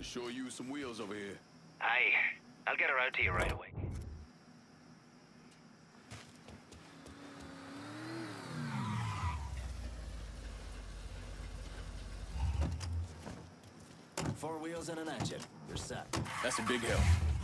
could sure use some wheels over here. Aye. I'll get her out to you right away. Four wheels and an engine. You're set. That's a big help.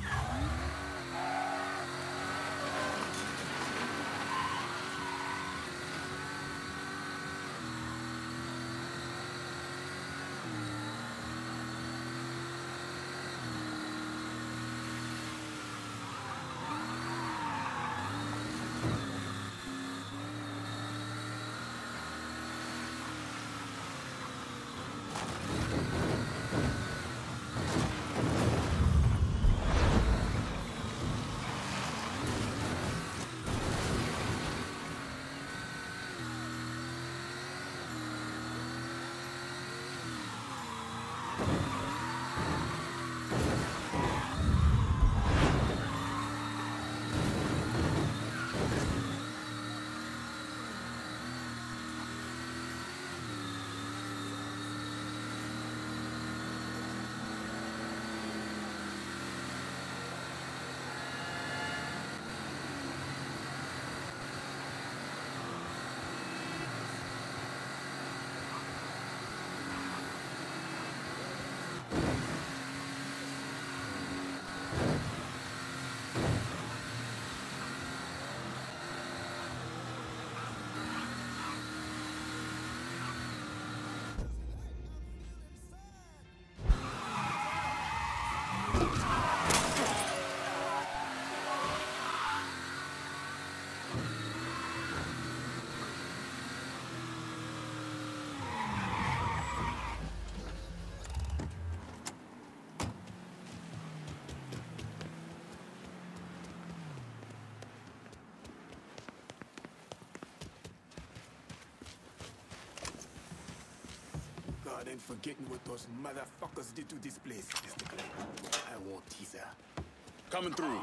God ain't forgetting what those motherfuckers did to this place, Mr. Clay. I won't teaser. Coming through.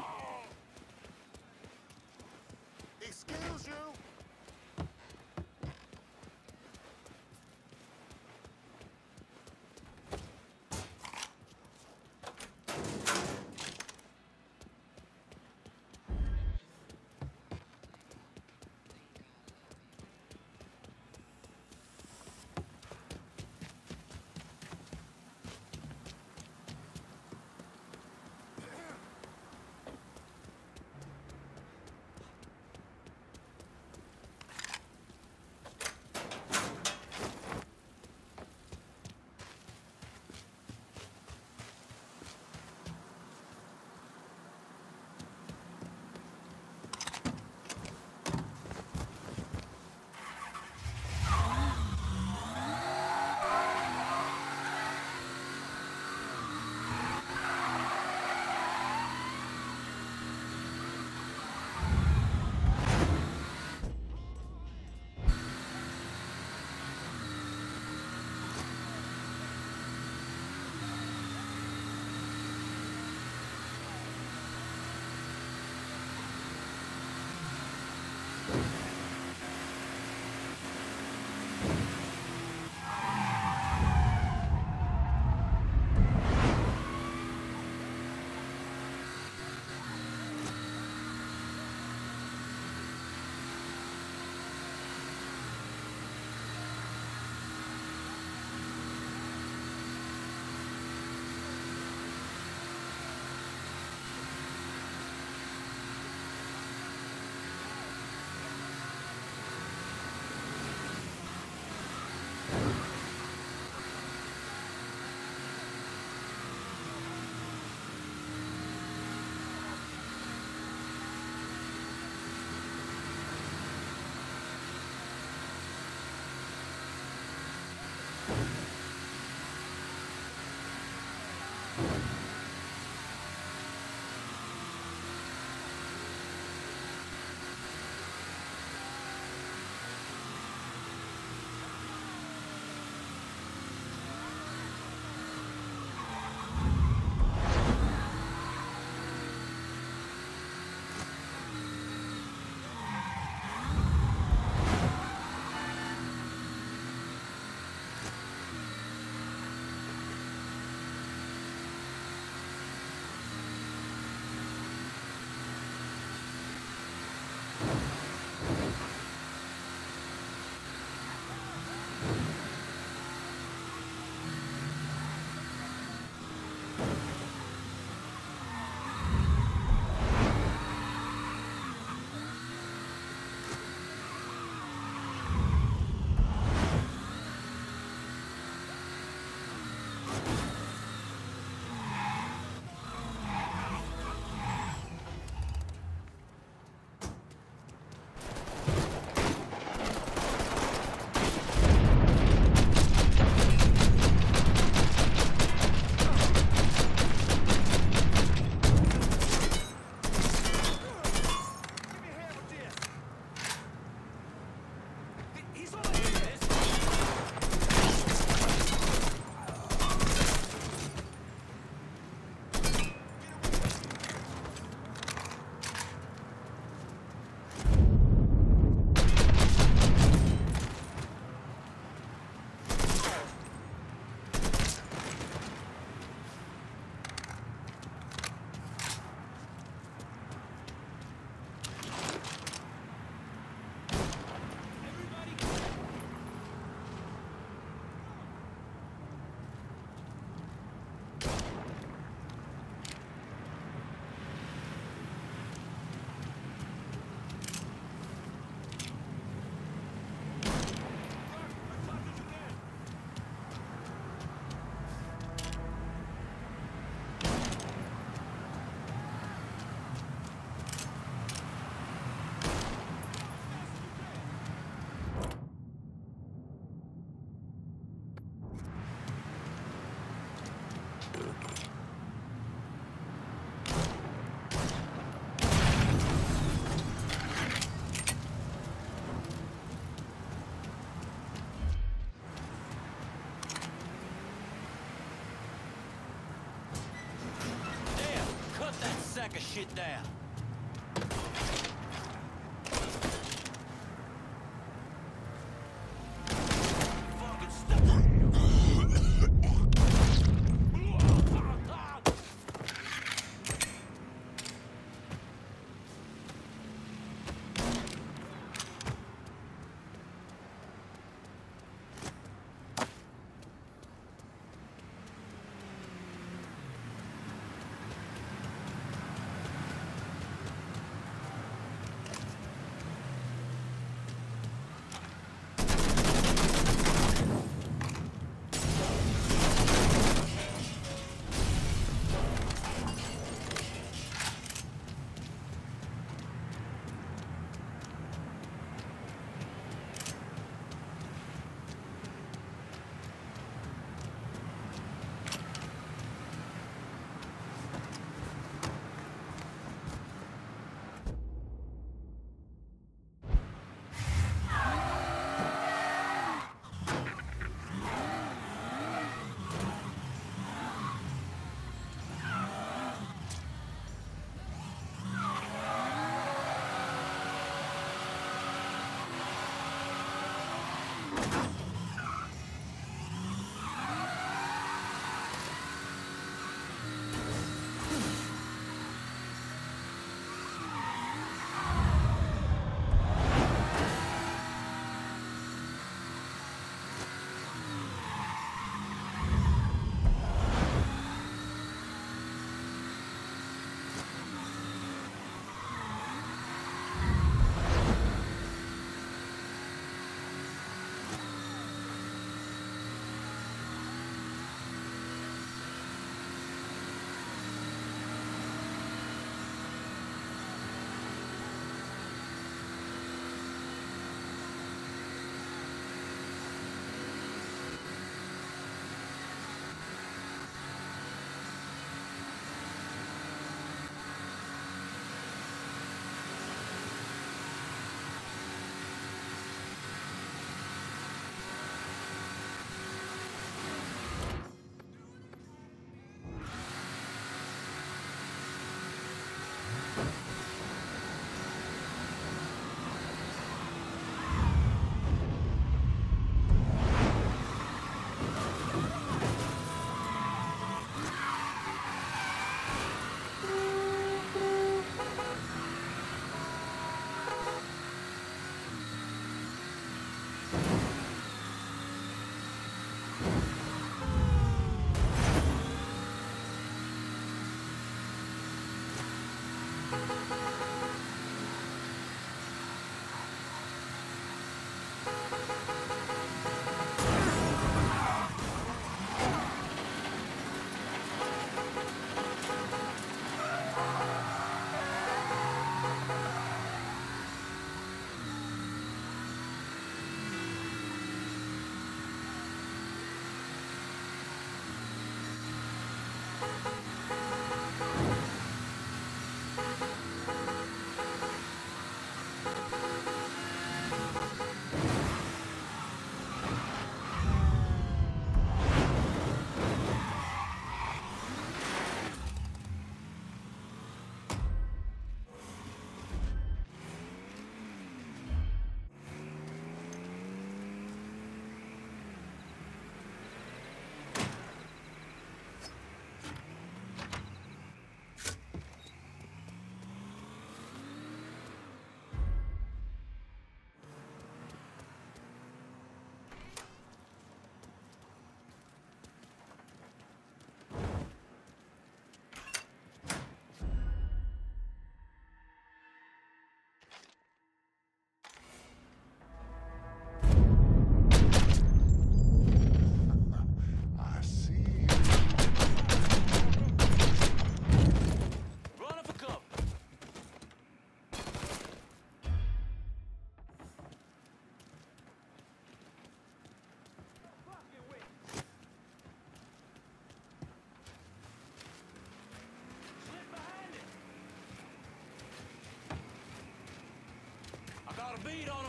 Excuse you! Sack of shit down. Fucking stuff.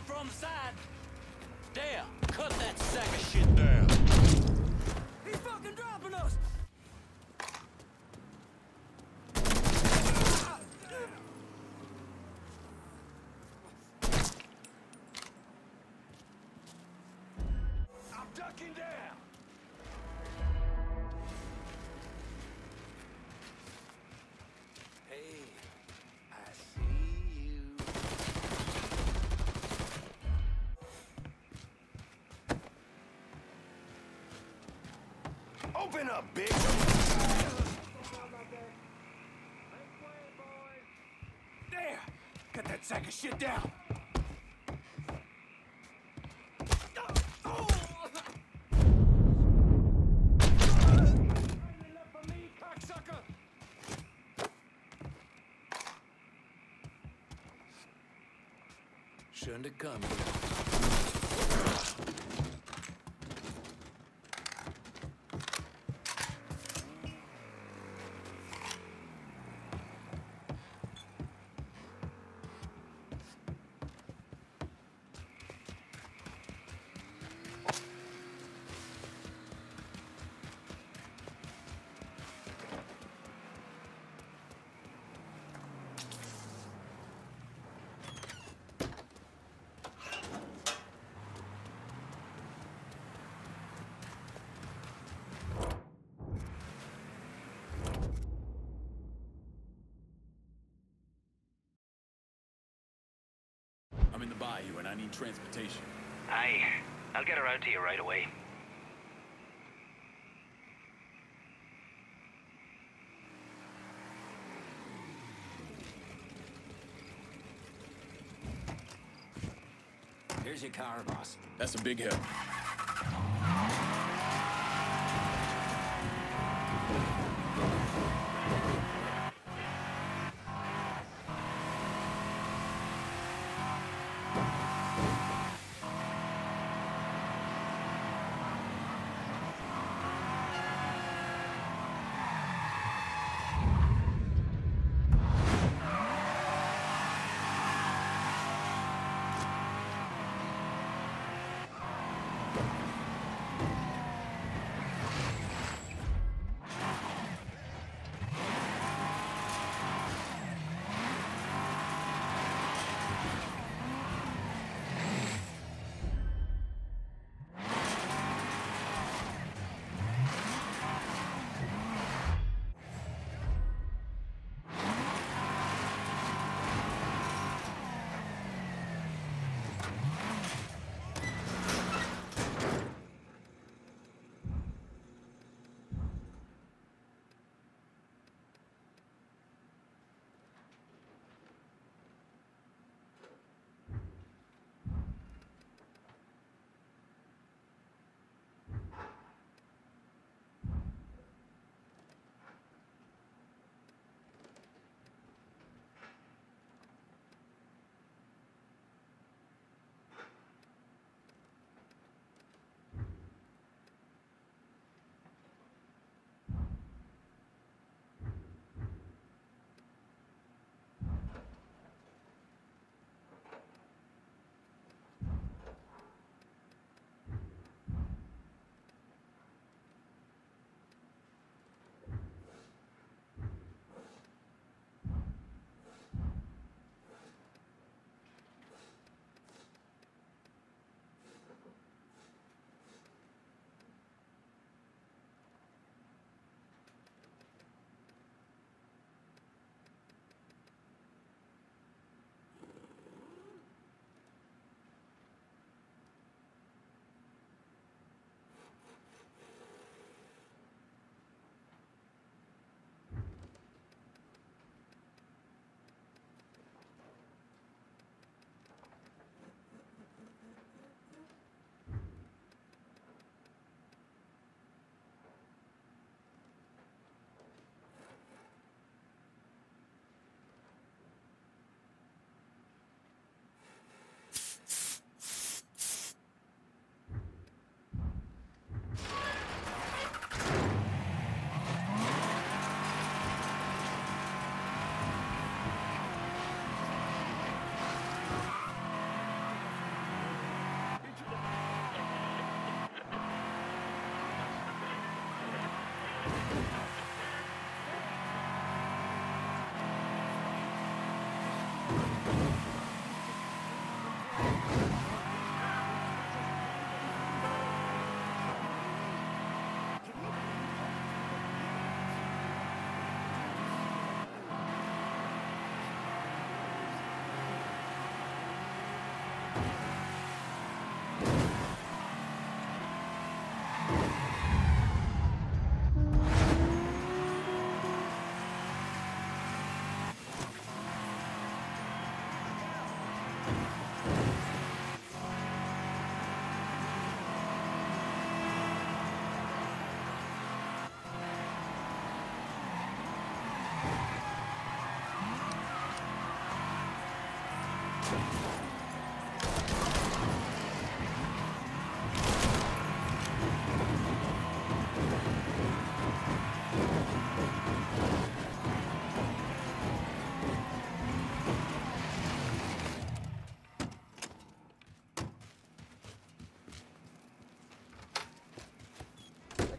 from the side. There, cut that sack of shit down. He's fucking dropping us. I'm ducking down. Hey, I see you. Open up, bitch! There! Cut that sack of shit down! Shouldn't have come here. I'm in the bayou and I need transportation. Aye. I'll get her out to you right away. Here's your car, boss. That's a big help.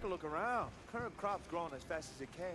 a look around. Current crop's growing as fast as it can.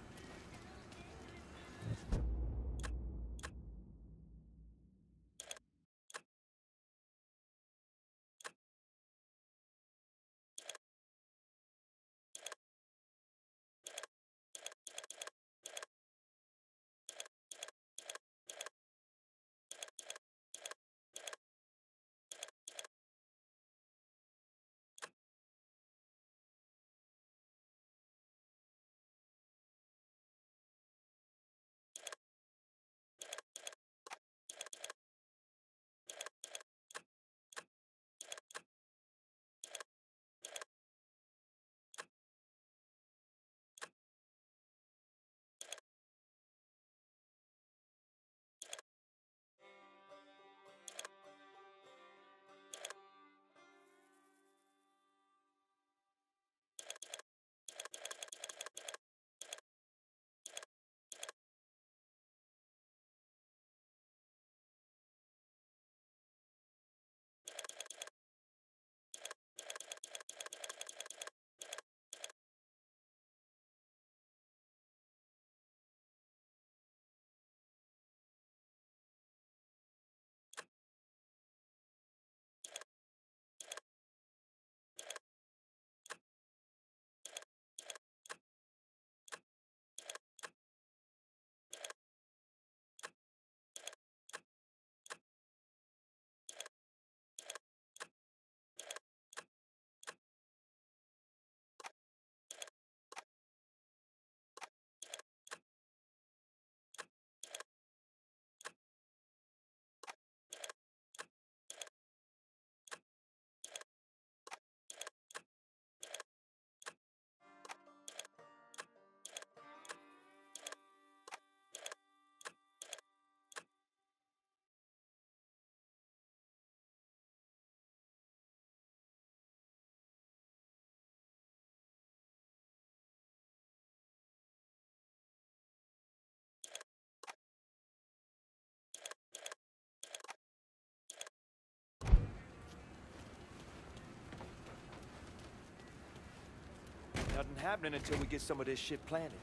Nothing happening until we get some of this shit planted.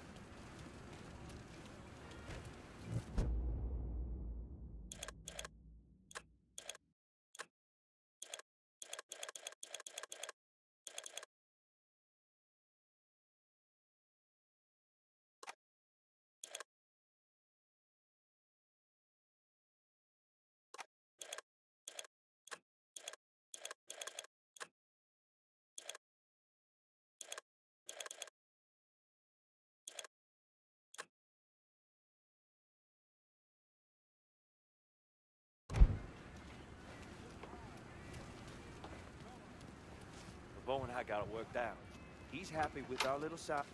Bo and I got it worked out. He's happy with our little side.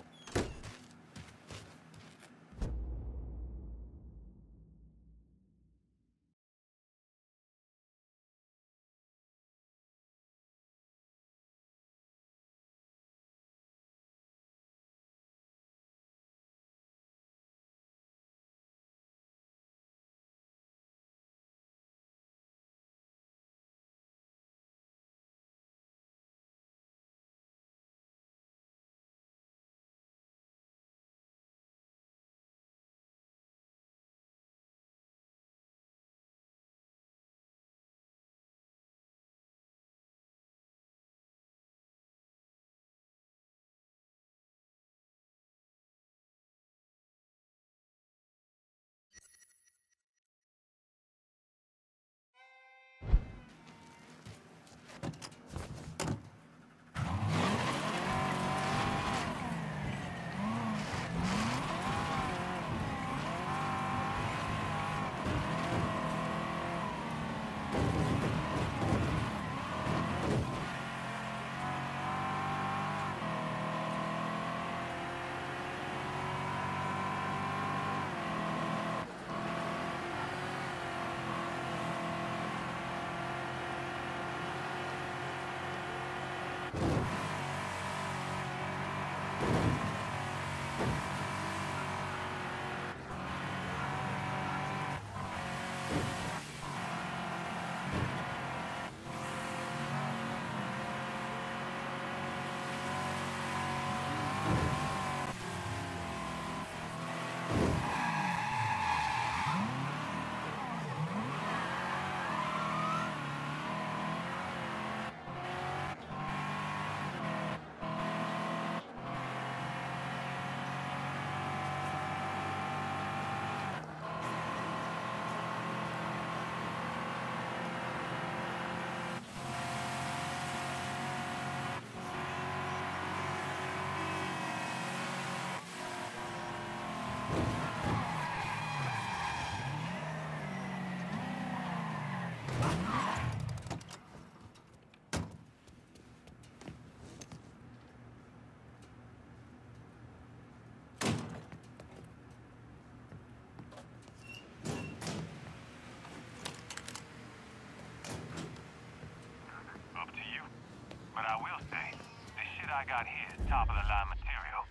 but I will say, this shit I got here is top-of-the-line material.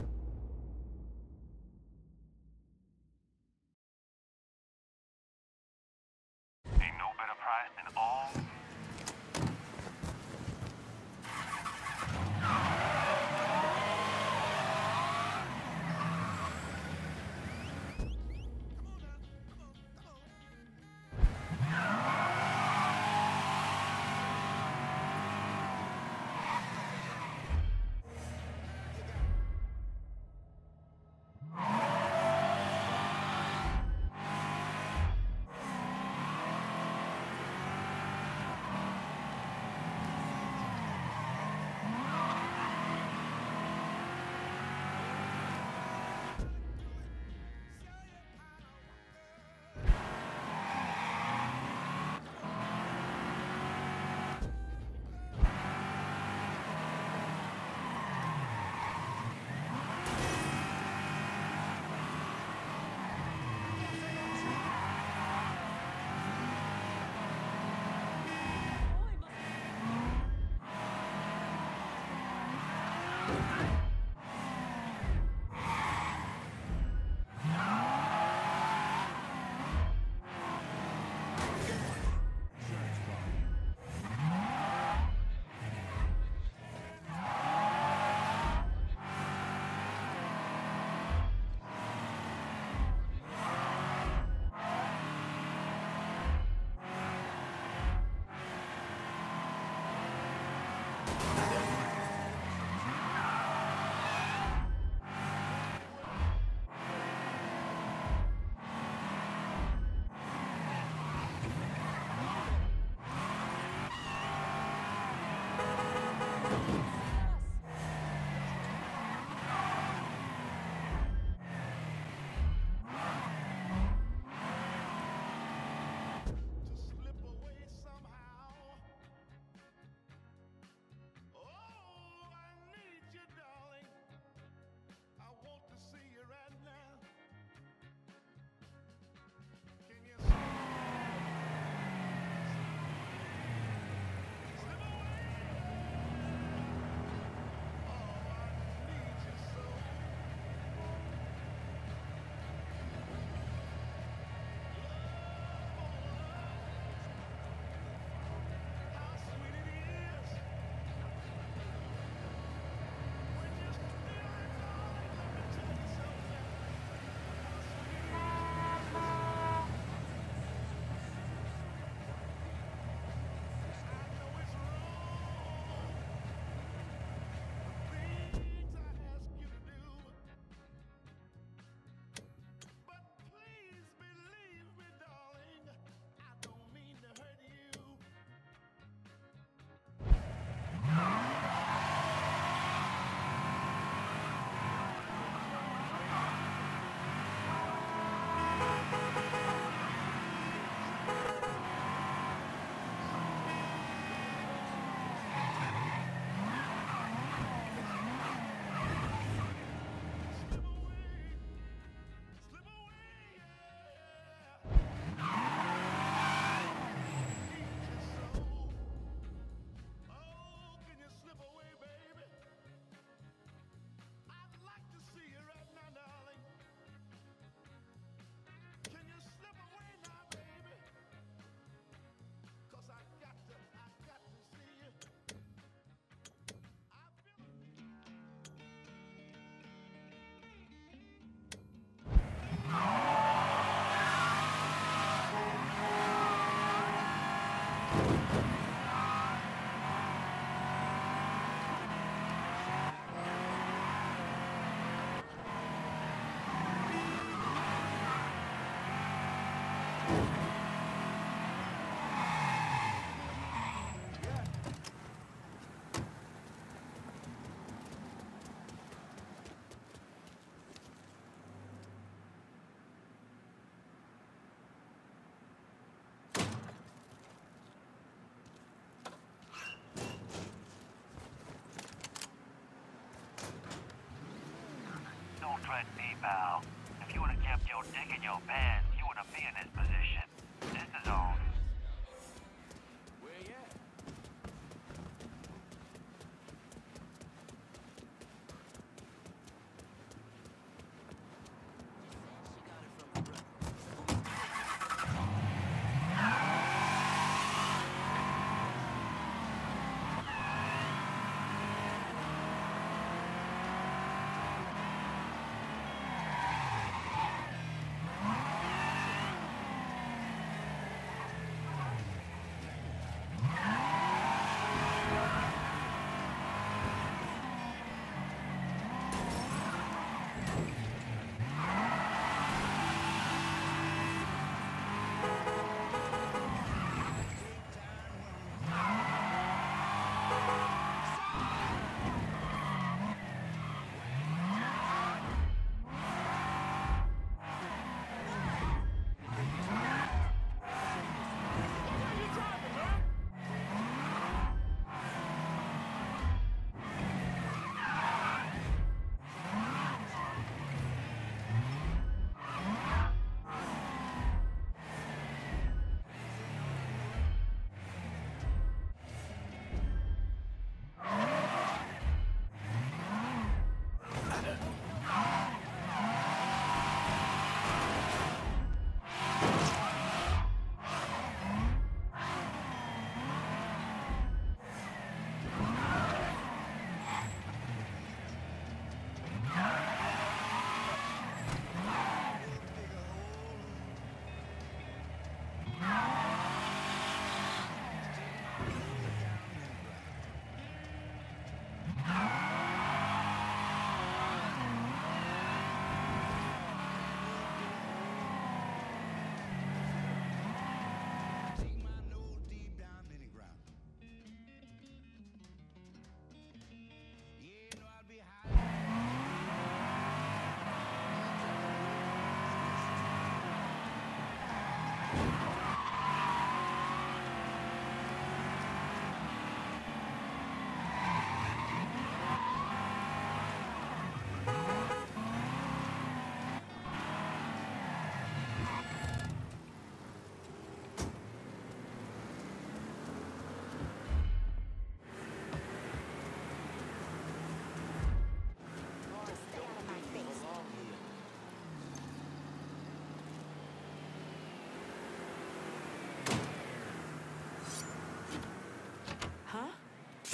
Ain't no better price than all. Fred D. Bow. If you would have kept your dick in your pants, you wouldn't be in this position. This is on. Where you at?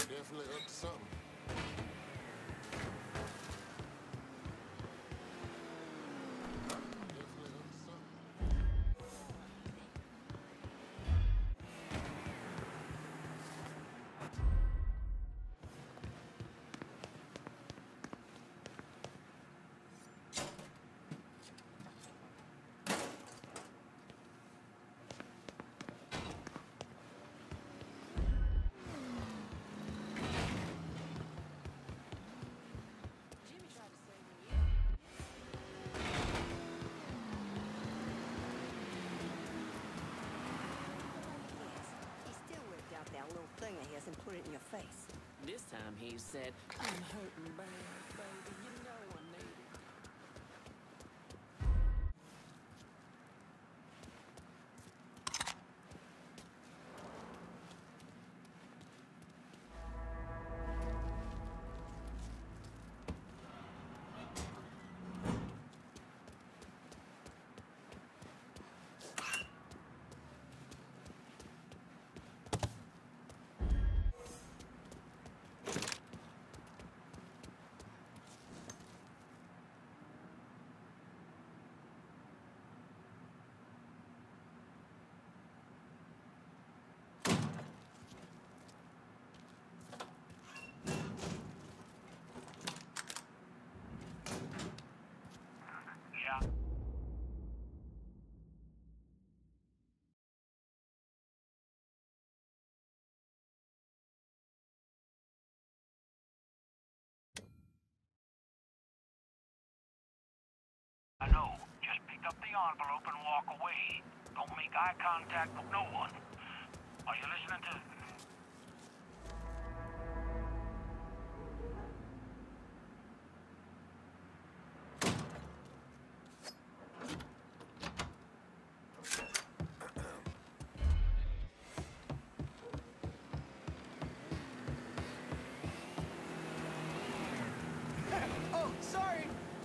Definitely up to something. Definitely up to something. Jimmy tried to save me. He still whipped out that little thing of his and put it in your face. This time he said, I'm hurting bad, baby. You know I need it. Yeah. I know. Just pick up the envelope and walk away. Don't make eye contact with no one. Are you listening to... Oh, sorry!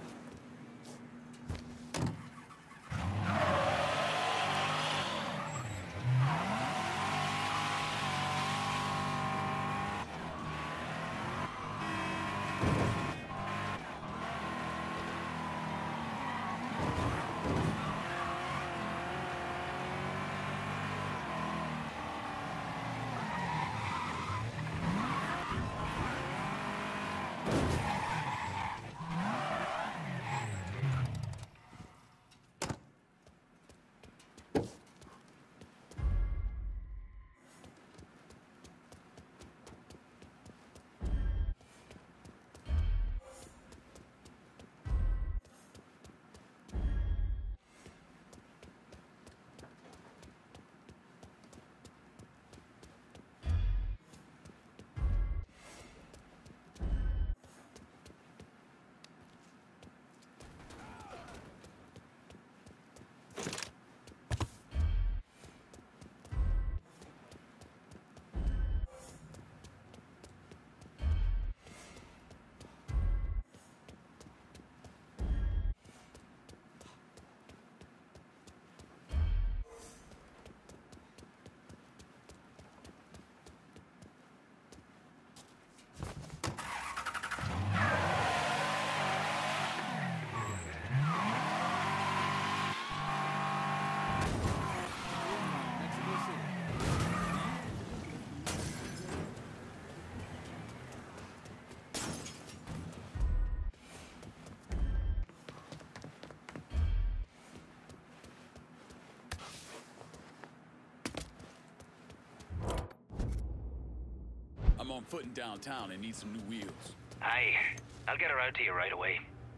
I'm on foot in downtown and need some new wheels. Aye. I'll get her out to you right away.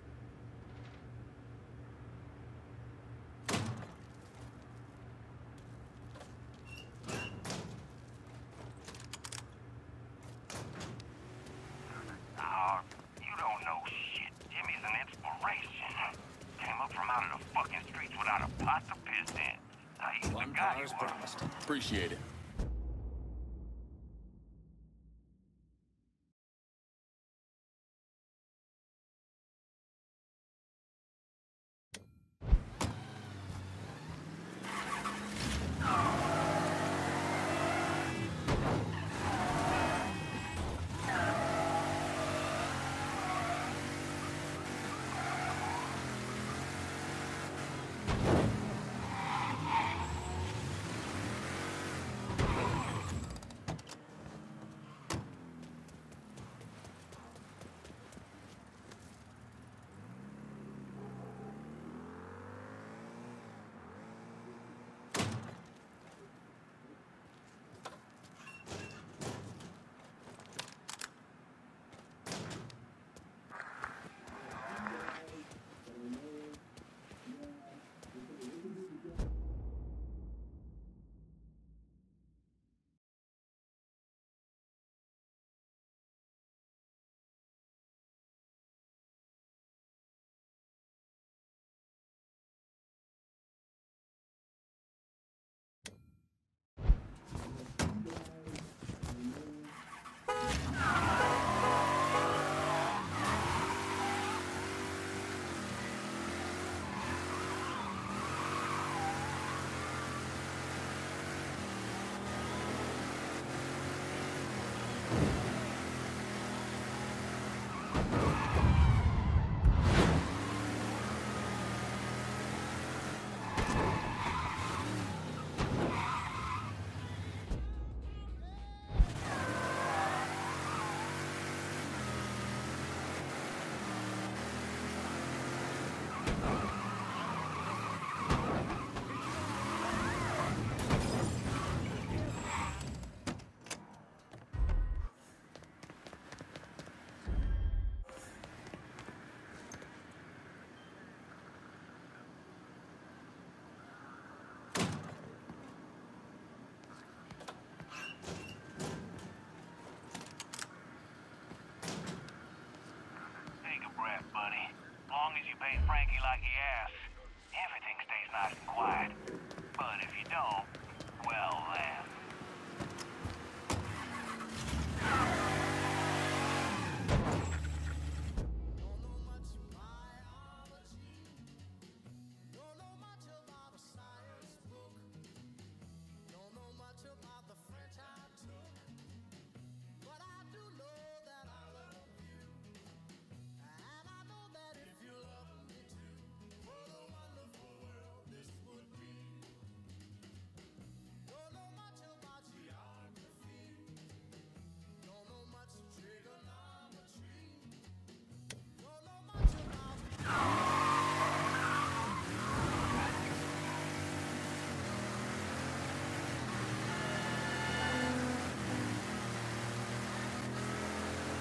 Oh, you don't know shit. Jimmy's an inspiration. Came up from out of the fucking streets without a pot to piss in. Now he's the One guy car you is were. promised. Appreciate it.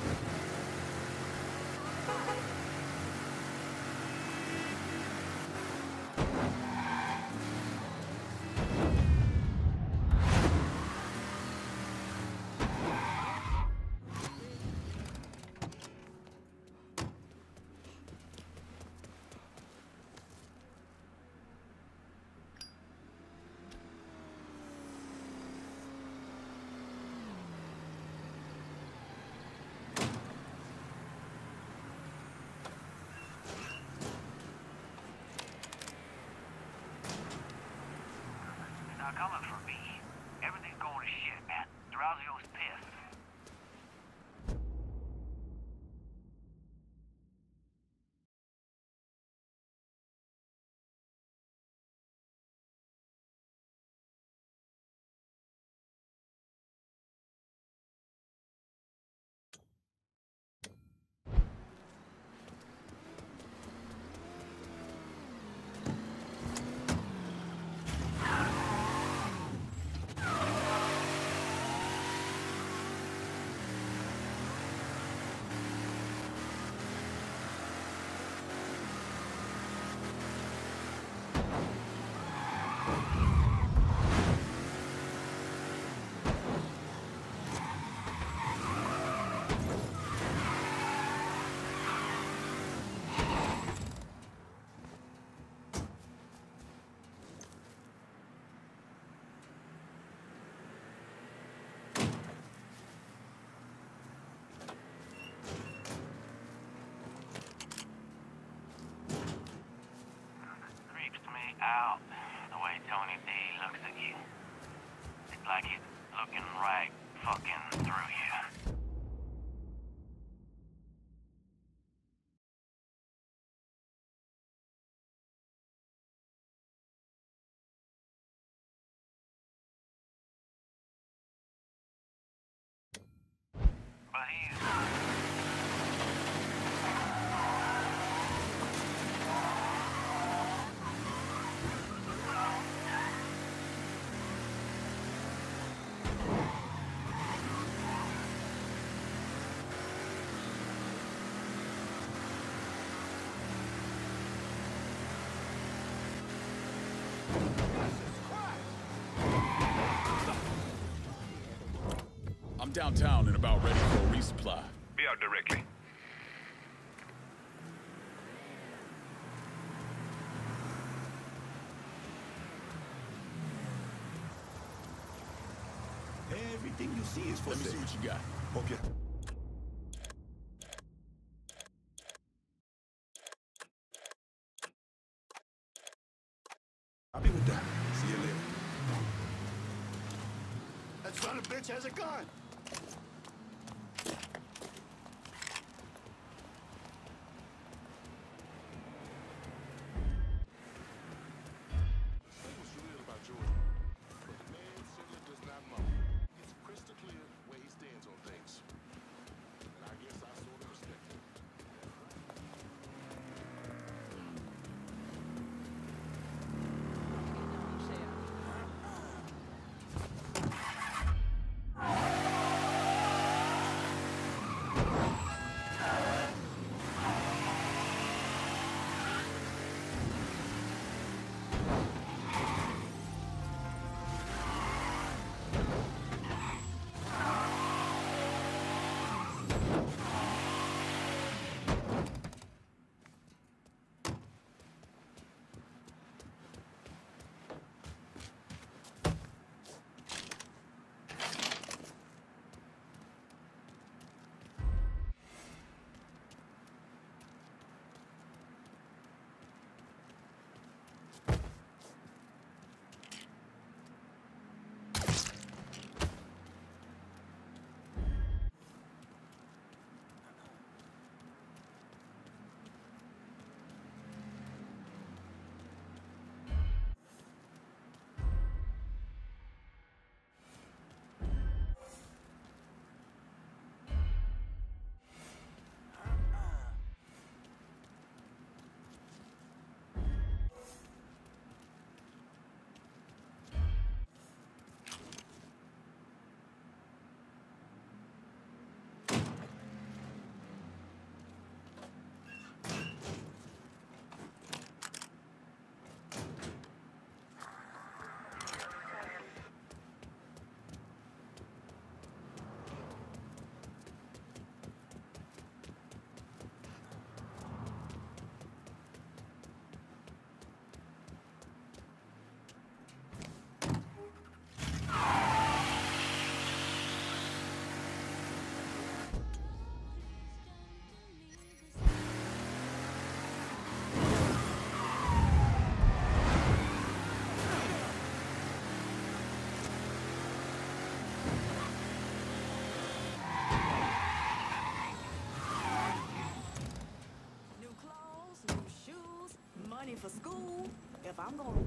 Not coming for me. Everything's going to shit, man. Durazio's pissed. Out the way Tony D looks at you. It's like he's looking right fucking through you. But he's I'm downtown and about ready for a resupply. be out directly. Everything you see is for Let me see sale. what you got. Okay. I'll be with that. See you later. That son of a bitch has a gun. Say what's real about Jordan, but the man simply does not mumble. It's crystal clear where he stands on things. And I guess I sort of respect it. if I'm gonna...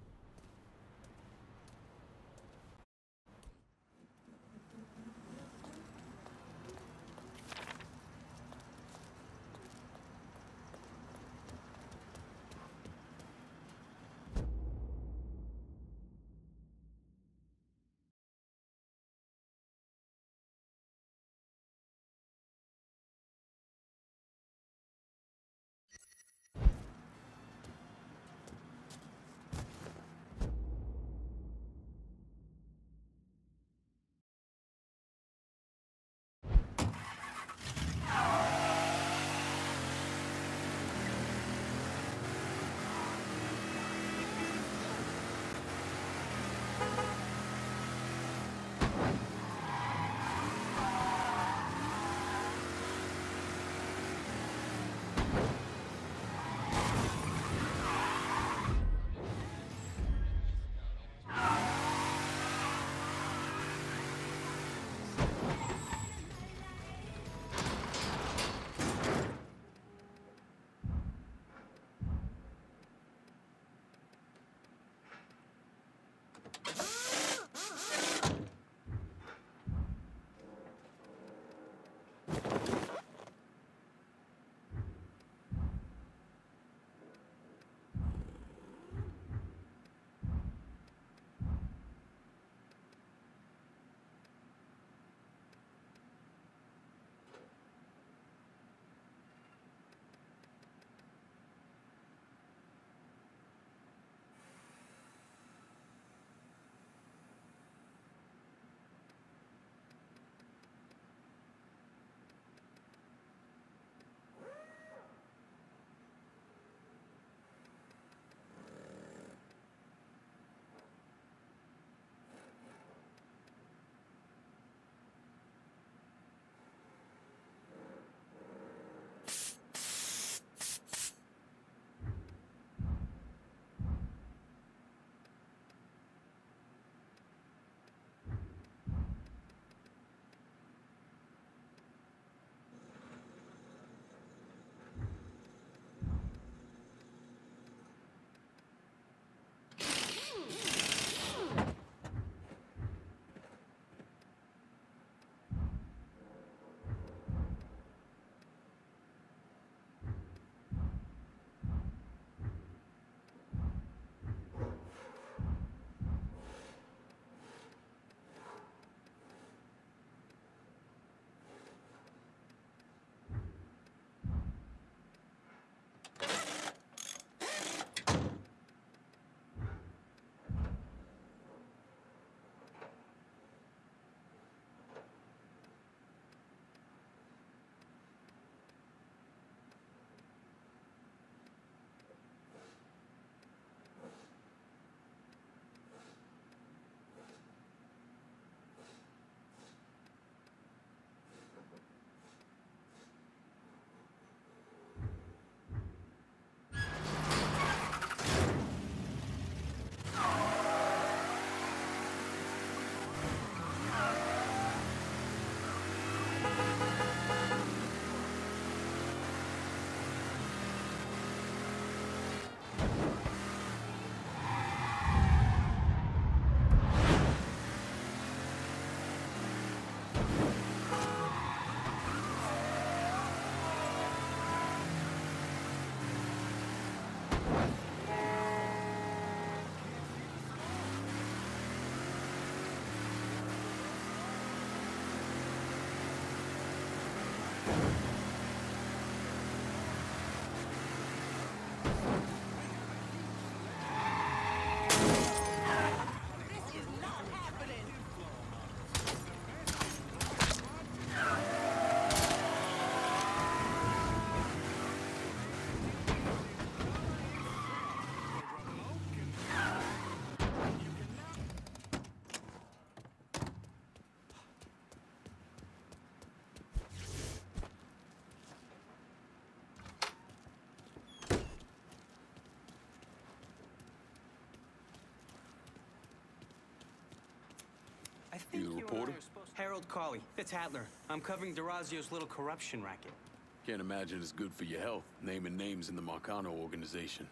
I think You the and I reporter? are supposed- Harold Cawley, Fitz Hatler. I'm covering DeRazio's little corruption racket. Can't imagine it's good for your health, naming names in the Marcano organization.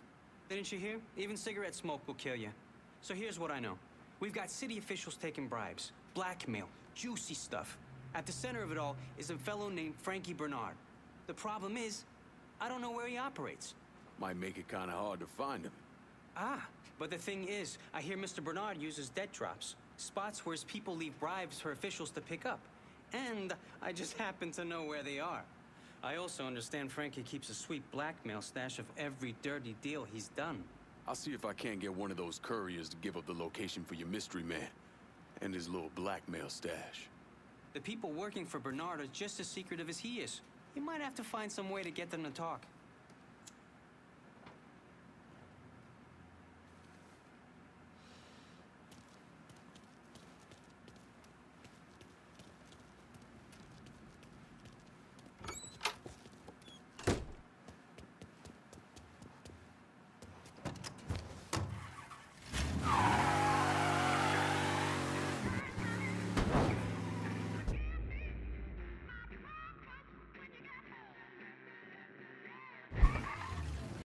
Didn't you hear? Even cigarette smoke will kill you. So here's what I know. We've got city officials taking bribes, blackmail, juicy stuff. At the center of it all is a fellow named Frankie Bernard. The problem is, I don't know where he operates. Might make it kind of hard to find him. Ah, but the thing is, I hear Mr. Bernard uses debt drops, spots where his people leave bribes for officials to pick up. And I just happen to know where they are. I also understand Frankie keeps a sweet blackmail stash of every dirty deal he's done. I'll see if I can't get one of those couriers to give up the location for your mystery man and his little blackmail stash. The people working for Bernard are just as secretive as he is. You might have to find some way to get them to talk.